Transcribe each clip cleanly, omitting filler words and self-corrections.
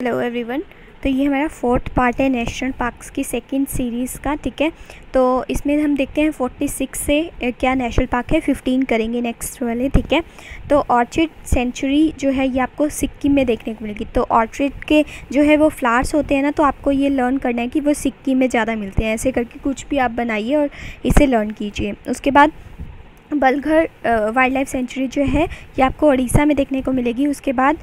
Hello everyone. तो ये हमारा फोर्थ पार्ट है नेशनल पार्क्स की सेकंड सीरीज़ का, ठीक है। तो इसमें हम देखते हैं 46 से क्या नेशनल पार्क है, 15 करेंगे नेक्स्ट वाले, ठीक है। तो ऑर्चिड सेंचुरी जो है ये आपको सिक्किम में देखने को मिलेगी। तो ऑर्चिड के जो है वो फ्लावर्स होते हैं ना, तो आपको ये लर्न करना है कि वो सिक्किम में ज़्यादा मिलते हैं। ऐसे करके कुछ भी आप बनाइए और इसे लर्न कीजिए। उसके बाद बलघर वाइल्ड लाइफ सेंचुरी जो है ये आपको उड़ीसा में देखने को मिलेगी। उसके बाद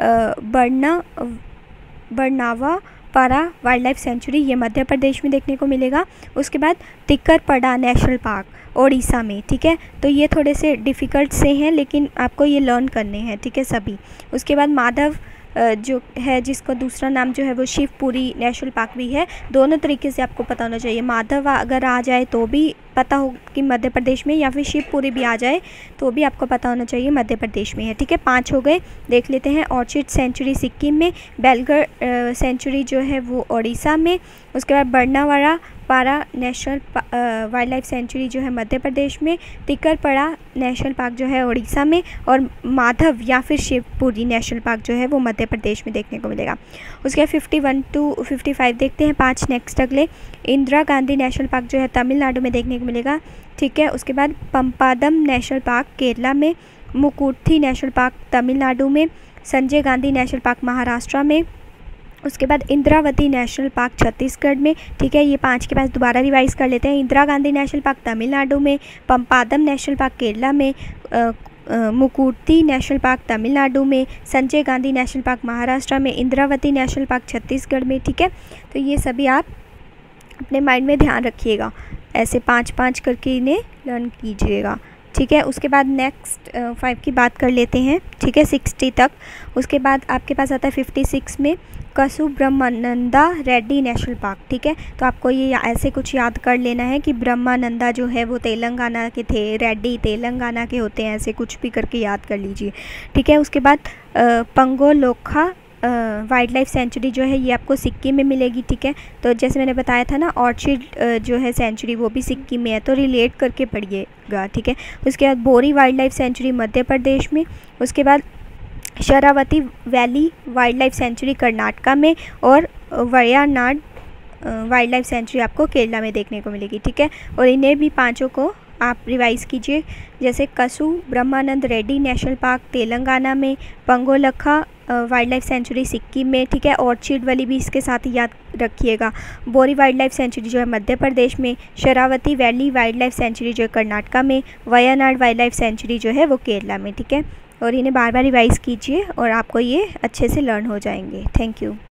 बरनावा पारा वाइल्ड लाइफ सेंचुरी ये मध्य प्रदेश में देखने को मिलेगा। उसके बाद टिक्करपड़ा नेशनल पार्क उड़ीसा में, ठीक है। तो ये थोड़े से डिफ़िकल्ट से हैं लेकिन आपको ये लर्न करने हैं, ठीक है सभी। उसके बाद माधव जो है जिसका दूसरा नाम जो है वो शिवपुरी नेशनल पार्क भी है। दोनों तरीके से आपको पता होना चाहिए। माधव अगर आ जाए तो भी पता हो कि मध्य प्रदेश में, या फिर शिवपुरी भी आ जाए तो भी आपको पता होना चाहिए मध्य प्रदेश में है, ठीक है। 5 हो गए, देख लेते हैं। ऑर्चिड सेंचुरी सिक्किम में, बेलघर सेंचुरी जो है वो उड़ीसा में। उसके बाद बरनावाड़ा पारा नेशनल वाइल्ड लाइफ सेंचुरी जो है मध्य प्रदेश में, टिक्करपड़ा नेशनल पार्क जो है उड़ीसा में, और माधव या फिर शिवपुरी नेशनल पार्क जो है वो मध्य प्रदेश में देखने को मिलेगा। उसके बाद 51 to 55 देखते हैं। 5 नेक्स्ट अगले। इंदिरा गांधी नेशनल पार्क जो है तमिलनाडु में देखने को मिलेगा, ठीक है। उसके बाद पंपादम नेशनल पार्क केरला में, मुकुर्थी नेशनल पार्क तमिलनाडु में, संजय गांधी नेशनल पार्क महाराष्ट्र में। उसके बाद इंद्रावती नेशनल पार्क छत्तीसगढ़ में, ठीक है। ये 5 के पास दोबारा रिवाइज कर लेते हैं। इंदिरा गांधी नेशनल पार्क तमिलनाडु में, पंपादम नेशनल पार्क केरला में, मुकुर्थी नेशनल पार्क तमिलनाडु में, संजय गांधी नेशनल पार्क महाराष्ट्र में, इंद्रावती नेशनल पार्क छत्तीसगढ़ में, ठीक है। तो ये सभी आप अपने माइंड में ध्यान रखिएगा, ऐसे 5-5 करके इन्हें लर्न कीजिएगा, ठीक है। उसके बाद नेक्स्ट 5 की बात कर लेते हैं, ठीक है, 60 तक। उसके बाद आपके पास आता है 56 में कसु ब्रह्मानंदा रेड्डी नेशनल पार्क, ठीक है। तो आपको ये ऐसे कुछ याद कर लेना है कि ब्रह्मानंदा जो है वो तेलंगाना के थे, रेड्डी तेलंगाना के होते हैं, ऐसे कुछ भी करके याद कर लीजिए, ठीक है। उसके बाद पंगोलोखा वाइल्ड लाइफ सेंचुरी जो है ये आपको सिक्किम में मिलेगी, ठीक है। तो जैसे मैंने बताया था ना, ऑर्चिड जो है सेंचुरी वो भी सिक्किम में है, तो रिलेट करके पढ़िएगा, ठीक है। उसके बाद Bori wildlife sanctuary Madhya Pradesh में। उसके बाद Sharavathi valley wildlife sanctuary Karnataka में, और वयनाड वाइल्ड लाइफ सेंचुरी आपको केरला में देखने को मिलेगी, ठीक है। और इन्हें भी 5 को आप रिवाइज कीजिए, जैसे कसु ब्रह्मानंद रेड्डी नेशनल पार्क तेलंगाना में, Pangolakha wildlife sanctuary Sikkim में, ठीक है। ऑर्चिड वाली भी इसके साथ ही याद रखिएगा। बोरी वाइल्ड लाइफ सेंचुरी जो है मध्य प्रदेश में, Sharavathi valley wildlife sanctuary जो है कर्नाटका में, वयनाड वाइल्ड लाइफ सेंचुरी जो है वो केरला में, ठीक है। और इन्हें बार बार रिवाइज कीजिए और आपको ये अच्छे से लर्न हो जाएंगे। Thank you.